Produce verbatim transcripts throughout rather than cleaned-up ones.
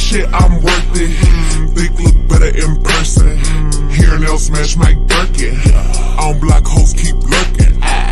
shit, I'm worth it. Thick look better in person. Hearing L smash Mike Birkin. On block hoes keep lurking.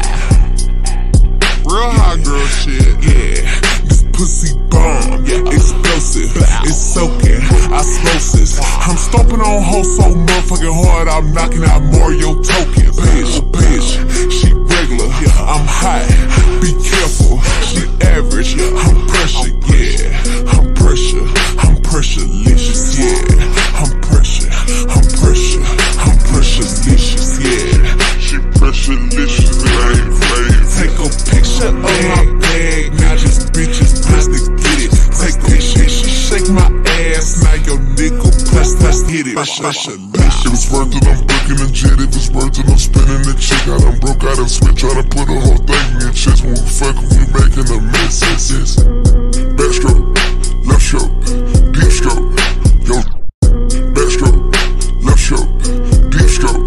Real hot girl shit. Yeah, this pussy bomb. Explosive, it's soaking. Osmosis. I'm stomping on hoes so motherfucking hard, I'm knocking out Mario tokens. Bitch, bitch, she regular. I'm hot. Be careful. She average. I'm pressure. Yeah, I'm pressure. I'm pressurelicious. Yeah, I'm pressure. I'm pressure. I'm pressurelicious. Yeah, she pressurelicious and I ain't playing. Take a picture of my bag. Now this bitch is pressed to get it. Take a picture. Shake my ass. Now your nigga press, press, hit it. Pressurelicious. If it's worth it, I'm booking a jet. If it's worth it, I'm spinning the chick. I done broke out and switch. Tryna put a whole thing in your chest. When we fuck, we making a mess. Yes, yes. Backstroke, left stroke, deep stroke. Yo, backstroke, left stroke, deep stroke.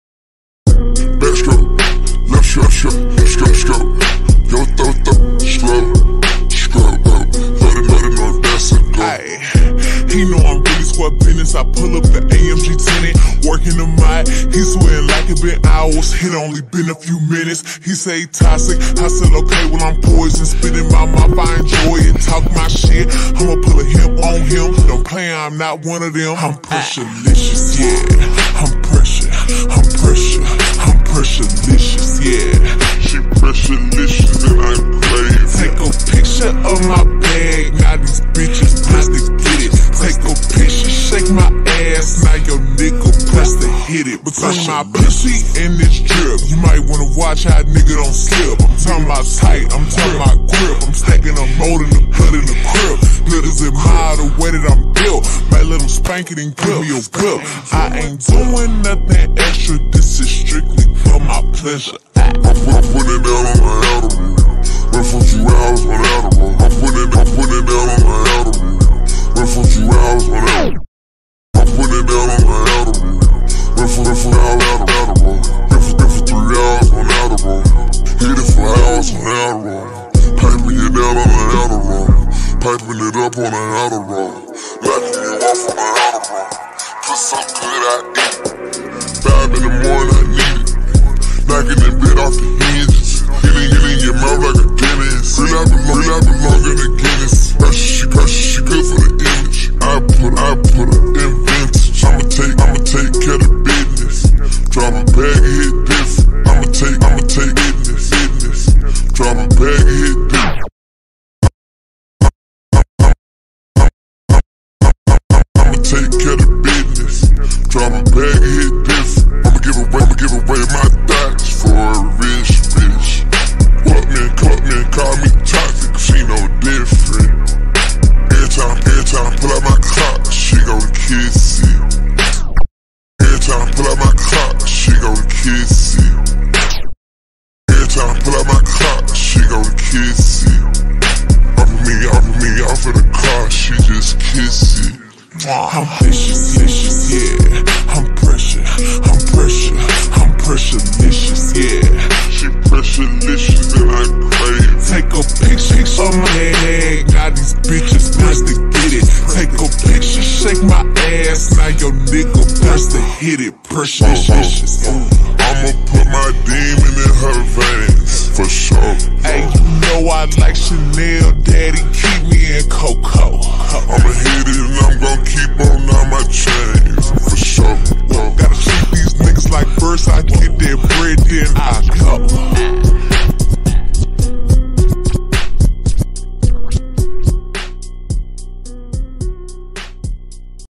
Backstroke, left stroke, stroke, stroke, stroke. Yo, throw, throw, slow, stroke. Let it, let it know that's a go. Aye, he know I'm really squad business. I pull up the A M G tenant, working the mic. He sweating like it been hours. It only been a few minutes. He say toxic. I said okay, well I'm poison. Spitting my mouth, I enjoy it. Talk my shit. I'ma pull a him on him. Don't play, I'm not one of them. I'm pressurelicious, yeah. I'm pressure. I'm pressure. I'm pressurelicious, yeah. She pressurelicious and I ain't playing. Take a picture of my bag. Now these bitches press to get it. Take a picture, shake my ass. Now your nigga press to hit it. Between my pussy and this drip, you might wanna watch how a nigga don't slip. I'm talking about tight, I'm talking about grip. I'm stacking a mold in the blood in the crib. Glitters admire the way that I'm built. Might let them spank it and give me a whip. I ain't doing nothing extra. This is strictly for my pleasure. I put it down on the Adderall. Went for a few hours on Adderall. I put it, I put it down on the Adderall. Went for a few hours on Adderall. I put it down on the Adderall. Went for, went for hours on Adderall. Went for, went for three hours on Adderall. Hit it for hours on Adderall. Piping it down on the Adderall. Piping it up on the Adderall. Lighting it off on the Adderall. Put some good I eat. Five in the morning I need it. Knocking that bit off the hinges. Hitting it in your mouth like a dentist. Real I belong, real I belong in the Guinness. Pressure, she pressure, she good for the image. I put, I put her in vintage. I'ma take, I'ma take care of business. Drop a bag and hit different. I'ma take, I'ma take business, business. Drop a bag and hit different. I'ma take care of business. Drop a bag and hit different. I'ma give away, I'ma give away my thoughts for a rich bitch. What man, cut man, call me toxic, she no different. Every time, every time I pull out my clock, she gon' kiss it. Every time I pull out my clock, she gon' kiss it. Every time I pull out my clock, she gon' kiss it. Off of me, off of me, off of the car, she just kiss it. I'm vicious, vicious, yeah. I'm pressure, I'm pressure, I'm pressurelicious, yeah. She pressurelicious and I crave. Take a picture of my head. Now these bitches press to get it. Take a picture, shake my ass. Now your nigga press to hit it. Pressurelicious. I'ma put my demon in her veins, for sure. Hey, you know I like Chanel, daddy, keep me in Coco. I'ma hit it and I'm gon' keep on on my chain.